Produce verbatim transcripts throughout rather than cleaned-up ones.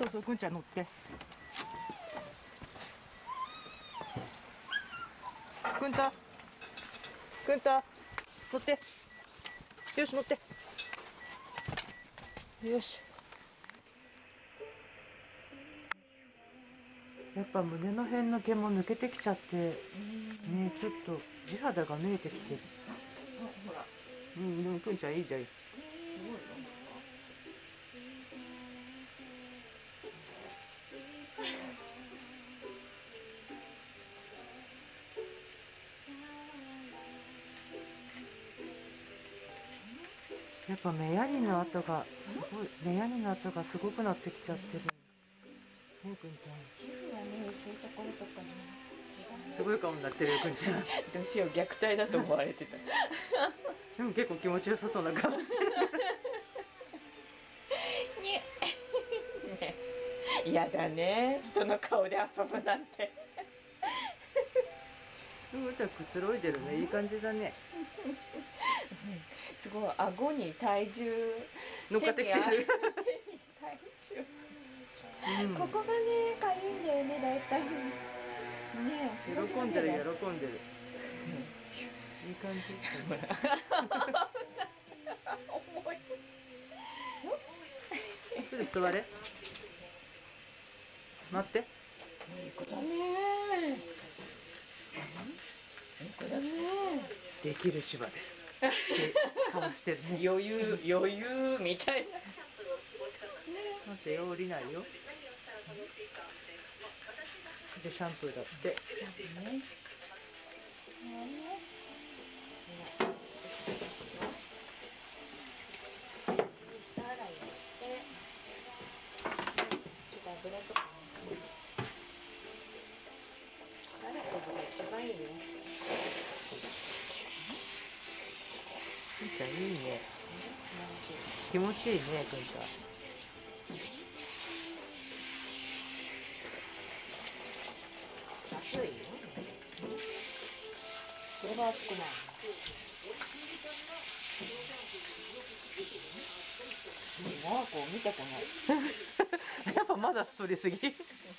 そうそう、くんちゃん乗って。くんたくんた乗って。よし乗って。よし。やっぱ胸の辺の毛も抜けてきちゃってね、ちょっと地肌が見えてきてる。 ほら、 うん、でもくんちゃんいいじゃん。やっぱ目やりの跡がすごい、目やりの跡がすごくなってきちゃってる。ねえ、くんちゃん。 皮膚がね、薄いところとかね。 すごい顔になってるよ、くんちゃん。 どうしよう、虐待だと思われてた。 でも結構気持ちよさそうな顔してる。 ね。嫌だね、人の顔で遊ぶなんて。 くんちゃんくつろいでるね、いい感じだね。 すごい、顎に体重乗っかってきてる。 手に体重、うん、ここがね、かゆいんだよね、だいたいね。 喜んでる、喜んでる。いい感じ。 重い。 ちょっと座れ。待って。 いい子だね。いい子だね。 できる芝です。顔してるね。 余裕、余裕みたいな。 待ってよ、降りないよ。で、シャンプーだって。 シャンプーね。下洗いをして、ちょっと油とかもして。洗うのが一番いいね。 くんちゃんいいね。気持ちいいね、くんちゃん。 熱いよ。これは熱くない。なんか見てこない。 やっぱまだ太りすぎ。 なんか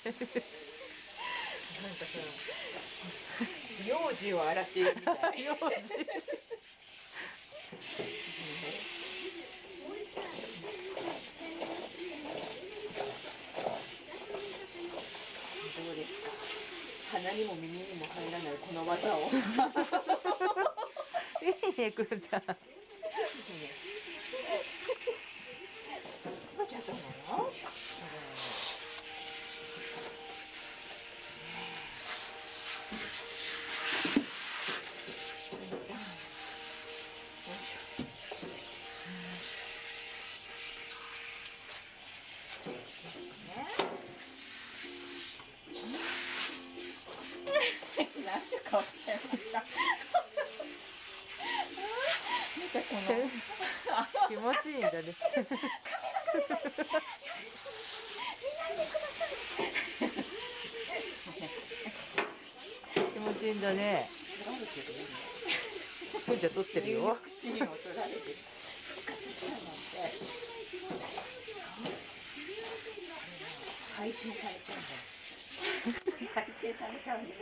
さ、幼児を洗っているみたい。幼児。どうですか。鼻にも耳にも入らないこの技を。 いいね、くんちゃん。 どうちゃったの？なんちゅう顔してるのか。見てこの気持ちいいんだね。気持ちいいんだね。くんちゃん撮ってるよ。 シーンを撮られてる。復活したなんて。配信されちゃうんだよ。配信されちゃうんだよ。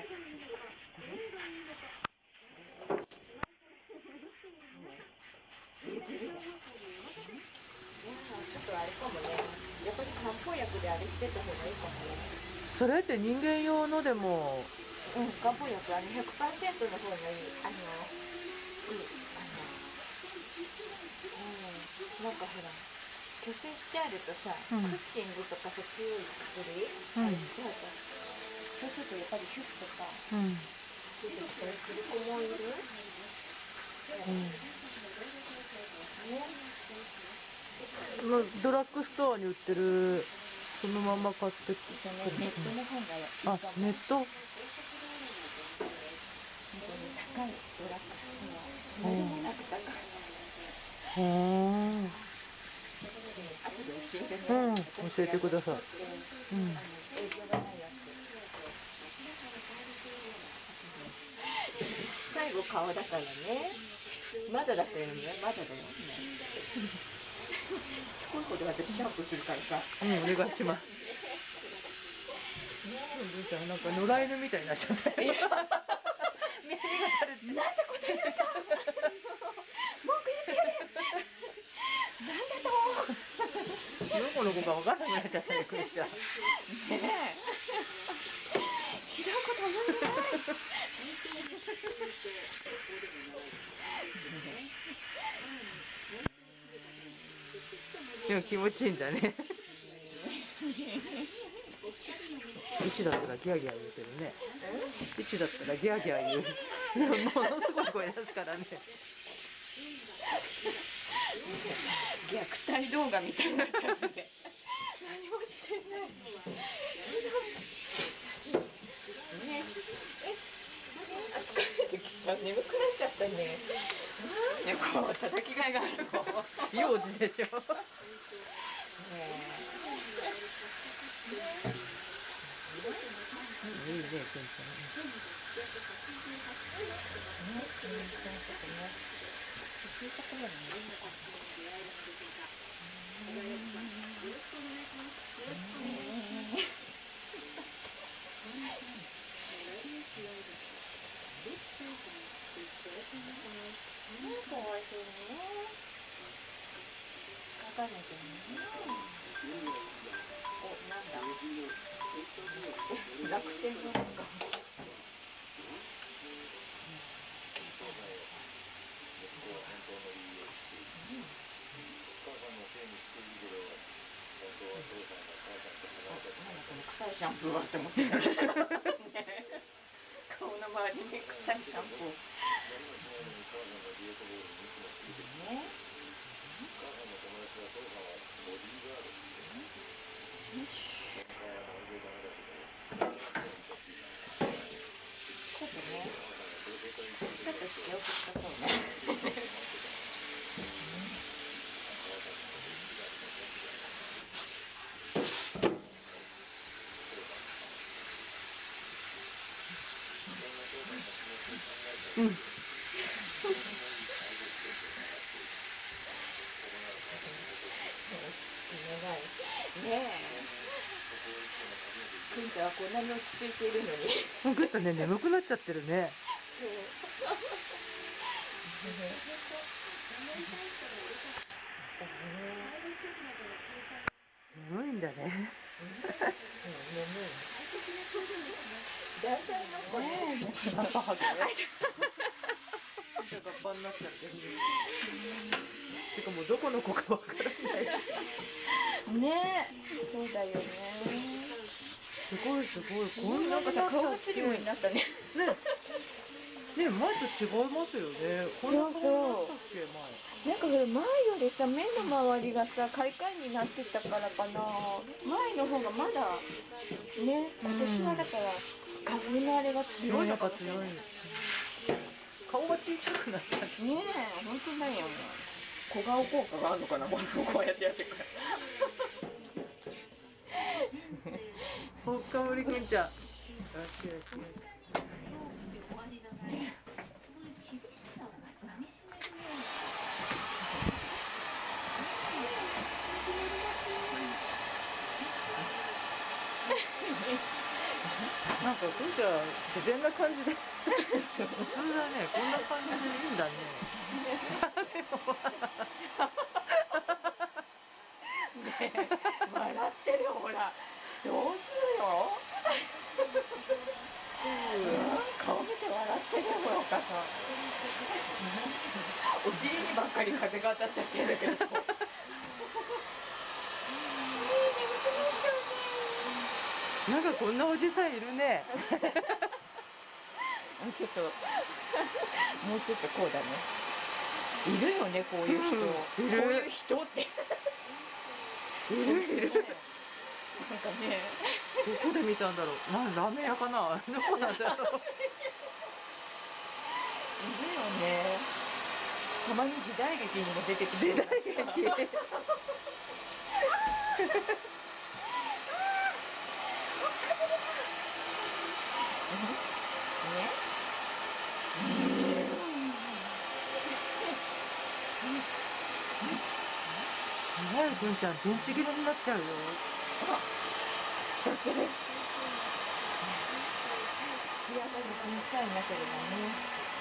ちょっとあれかもね。やっぱり漢方薬であれしてた方がいいかもね。 それって人間用のでも。 うん、漢方薬あの ひゃくパーセント の方がいい。あの、いい。あの、うん、なんかほら、虚勢してあるとさ、うん、クッシングとかさ、強い薬、うん、あれしちゃうと、そうするとやっぱり皮膚とか、うん、出てきたりする子もいる。うん。ね。 まあ、ドラッグストアに売ってるそのまま買ってきて、 ね、ネットの方がいい。 あ、ネット。 高いドラッグストア。とんでもなく高い。 へえ。 後で教えてね。 うん、教えてください。うん。 影響がないやつ。最後顔だからね。まだだったよね。まだだよね。しつこいこと私シャンプーするからさ。 うん、お願いします。 文ちゃんなんか野良犬みたいになっちゃったよ。耳が垂れて。 なんてこと言った。文句言ってやれ。なんだと。 どこの子か分からなくなっちゃったね、クリちゃん。 ねえ。ひどいこと言うんじゃない。 でも気持ちいいんだね。一だったらギャーギャー言うけどね。一だったらギャーギャー言う。ものすごい声出すからね。 虐待動画みたいになっちゃってて。何もしてない。ね。あ、疲れてきちゃう。眠くなっちゃったね。ね、こう叩きがいがある子。 幼児でしょ。いいね、ケンちゃん。 かわいそうね。書かなきゃね。お、なんだ。楽天のなんか。臭いシャンプーはって思ってた。顔の周りに臭いシャンプー。ね。ちょっとね、ちょっとつけ置きしたそうね。 うん。 ねえ。くんちゃんはこんなに落ち着いているのに。 もうぐっとね、眠くなっちゃってるね。 そう。 眠いんだね。 眠い。大体の子ね。 ガッパハグ。ガッパになっちゃってる。てかもうどこの子かわからない。 ねえ、そうだよね。 すごいすごい。こんななんかさ、顔がスリムになったね。 ね。ね、前と違いますよね。こんな顔になったっけ、前。 なんかほら前よりさ、目の周りがさ、カリカリになってたからかな。前の方がまだね、私はだから花粉のあれが強いのかもしれない。 顔が小さくなったね。 ねえ、本当だよ。小顔効果があるのかな、こうやってやってるから。 ほっかむりくんちゃん。よしよしよし。なんかくんちゃん自然な感じで普通だね。こんな感じでいいんだね。 ねえ、笑ってるほら。どうするよ。顔見て笑ってるよ、ほらお母さん。お尻にばっかり風が当たっちゃってるんだけど。 なんかこんなおじさんいるね。 もうちょっともうちょっとこうだね。いるよね、こういう人。 うん、いる。 こういう人って。 いるいる。 なんかね。 どこで見たんだろう。なんラーメン屋かな。どこなんだろう。いるよね。たまに時代劇にも出てきて。 時代劇。ねえ、くんちゃん電池切れになっちゃうよ。 どうする？ 仕上がりにさえなければね、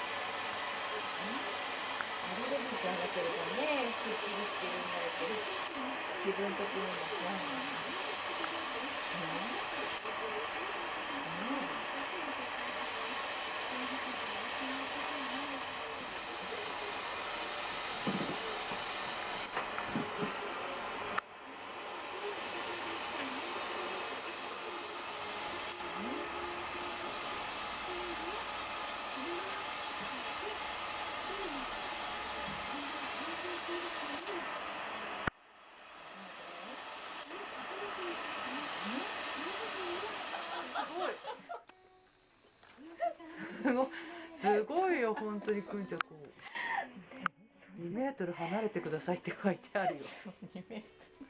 アレルギーさえなければね、すっきりしてるんだけど、気分的にもさ、ね、 すごいすごいよ本当にくんちゃん、こうにメートル離れてくださいって書いてあるよ。 にメートル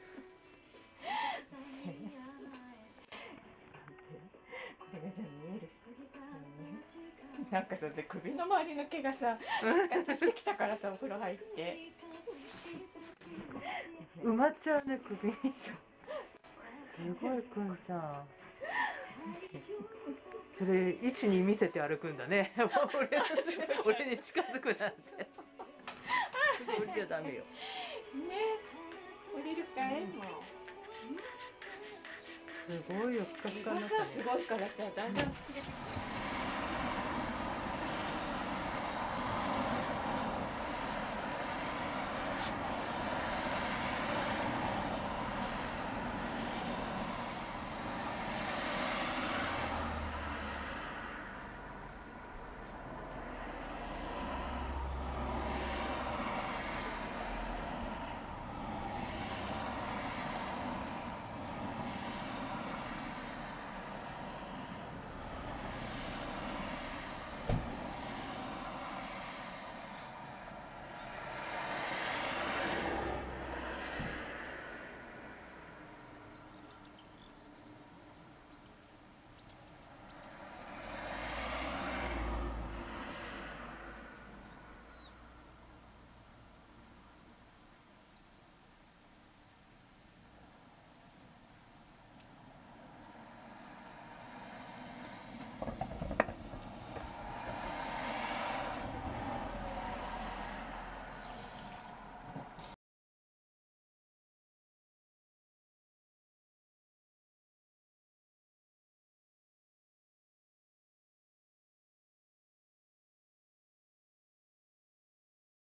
これがじゃあ見えるし、なんかさ、で首の周りの毛がさ復活してきたからさ、お風呂入って埋まっちゃうね首に。すごいくんちゃん、それ位置に見せて歩くんだね。俺俺に近づくなんて。降りちゃダメよ。 ね、降りるかい、もうすごいよ、ふかふかになったね。 さ、すごいからさ、だんだん膨れてきた。